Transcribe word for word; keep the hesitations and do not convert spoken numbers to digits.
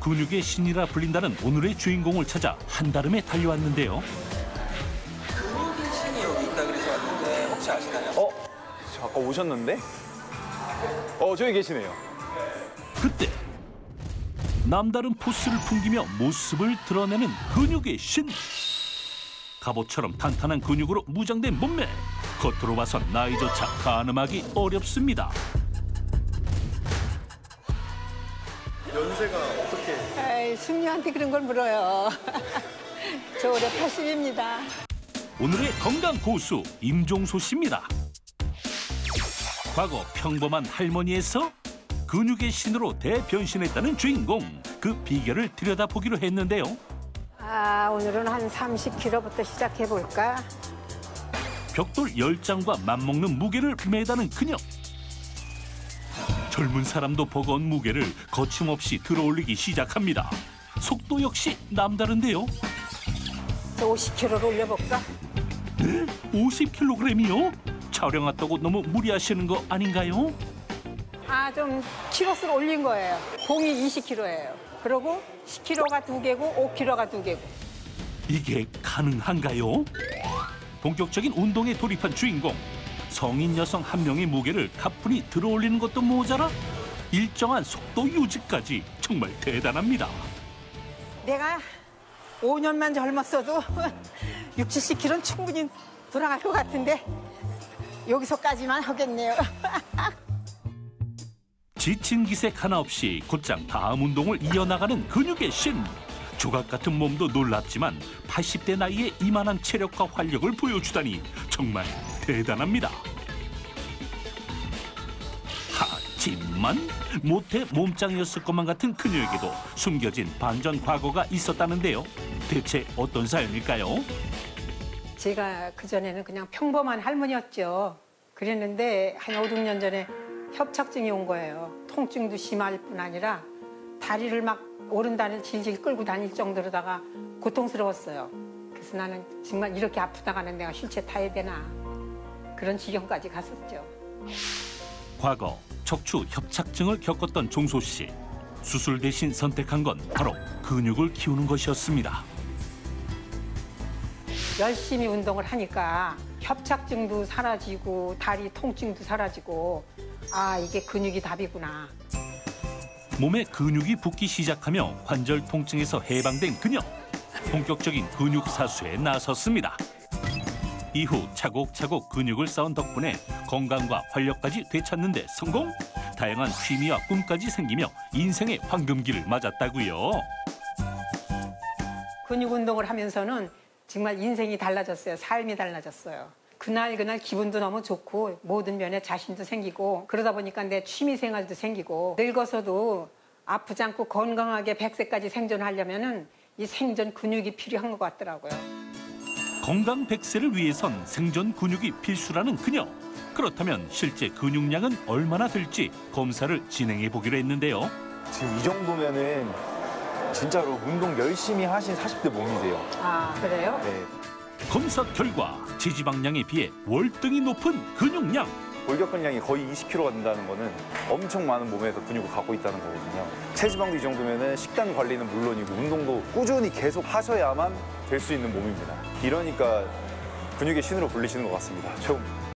근육의 신이라 불린다는 오늘의 주인공을 찾아 한달음에 달려왔는데요. 근육의 신이 여기 있다 그래서 왔는데 혹시 아시나요? 어? 저 아까 오셨는데? 어, 저기 계시네요. 그때 남다른 포스를 풍기며 모습을 드러내는 근육의 신. 갑옷처럼 탄탄한 근육으로 무장된 몸매. 겉으로 봐선 나이조차 가늠하기 어렵습니다. 연세가 어떻게? 에이, 숙녀한테 그런 걸 물어요. 저 올해 팔십입니다. 오늘의 건강 고수 임종소 씨입니다. 과거 평범한 할머니에서 근육의 신으로 대변신했다는 주인공. 그 비결을 들여다보기로 했는데요. 아, 오늘은 한 삼십 킬로그램부터 시작해볼까? 벽돌 열 장과 맞먹는 무게를 매다는 그녀. 젊은 사람도 버거운 무게를 거침없이 들어올리기 시작합니다. 속도 역시 남다른데요. 저 오십 킬로그램로 올려볼까? 네? 오십 킬로그램이요? 촬영 왔다고 너무 무리하시는 거 아닌가요? 아, 좀 키로수를 올린 거예요. 공이 이십 킬로그램예요. 그리고 십 킬로그램가 두 개고 오 킬로그램가 두 개고. 이게 가능한가요? 본격적인 운동에 돌입한 주인공. 성인 여성 한 명의 무게를 가뿐히 들어올리는 것도 모자라 일정한 속도 유지까지. 정말 대단합니다. 내가 오 년만 젊었어도 육십, 칠십 킬로그램는 충분히 돌아갈 것 같은데 여기서까지만 하겠네요. 지친 기색 하나 없이 곧장 다음 운동을 이어나가는 근육의 신. 조각 같은 몸도 놀랍지만 팔십 대 나이에 이만한 체력과 활력을 보여주다니 정말 대단합니다. 하지만 모태 몸짱이었을 것만 같은 그녀에게도 숨겨진 반전 과거가 있었다는데요. 대체 어떤 사연일까요? 제가 그전에는 그냥 평범한 할머니였죠. 그랬는데 한 오, 육 년 전에 협착증이 온 거예요. 통증도 심할 뿐 아니라 다리를 막 오른다리를 질질 끌고 다닐 정도로다가 고통스러웠어요. 그래서 나는 정말 이렇게 아프다가는 내가 휠체어 타야 되나 그런 지경까지 갔었죠. 과거 척추 협착증을 겪었던 종소 씨. 수술 대신 선택한 건 바로 근육을 키우는 것이었습니다. 열심히 운동을 하니까 협착증도 사라지고 다리 통증도 사라지고 아, 이게 근육이 답이구나. 몸에 근육이 붙기 시작하며 관절 통증에서 해방된 그녀. 본격적인 근육 사수에 나섰습니다. 이후 차곡차곡 근육을 쌓은 덕분에 건강과 활력까지 되찾는 데 성공. 다양한 취미와 꿈까지 생기며 인생의 황금기를 맞았다고요. 근육 운동을 하면서는 정말 인생이 달라졌어요. 삶이 달라졌어요. 그날 그날 기분도 너무 좋고 모든 면에 자신도 생기고 그러다 보니까 내 취미 생활도 생기고 늙어서도 아프지 않고 건강하게 백 세까지 생존하려면은 이 생존 근육이 필요한 것 같더라고요. 건강 백 세를 위해선 생존 근육이 필수라는 그녀. 그렇다면 실제 근육량은 얼마나 될지 검사를 진행해 보기로 했는데요. 지금 이 정도면은 진짜로 운동 열심히 하신 사십 대 몸이세요. 아, 그래요? 네. 검사 결과 지지방량에 비해 월등히 높은 근육량. 골격근량이 거의 이십 킬로그램가 된다는 거는 엄청 많은 몸에서 근육을 갖고 있다는 거거든요. 체지방도 이 정도면은 식단 관리는 물론이고 운동도 꾸준히 계속 하셔야만 될 수 있는 몸입니다. 이러니까 근육의 신으로 불리시는 것 같습니다. 좀